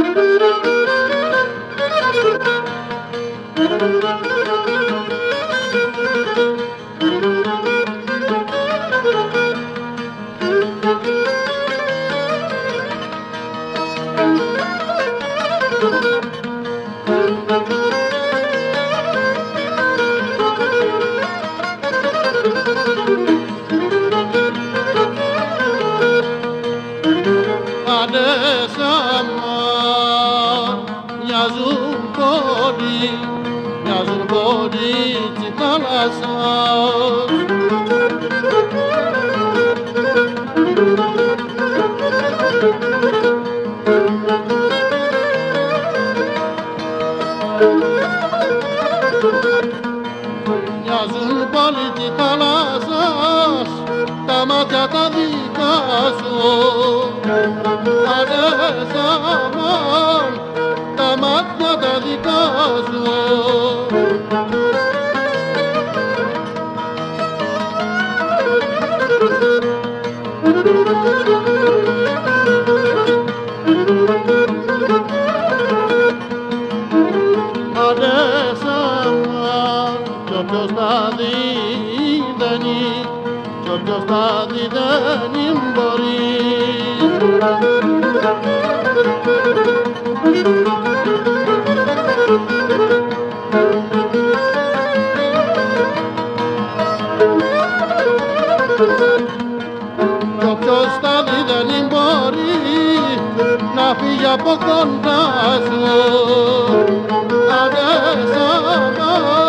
μοιάζουν πολύ της θάλασσας. Μοιάζουν πολύ της θάλασσας τα μάτια τα δικά σου. Αδέσαμαν τα μάτια τα δικά σου. Αδέσαμαν κι όποιος τα διδένει, κι όποιος τα διδένει μπορεί. Κι όποιος τα δει δεν μπορεί να φύγει από κοντά σου. Αδέσαμα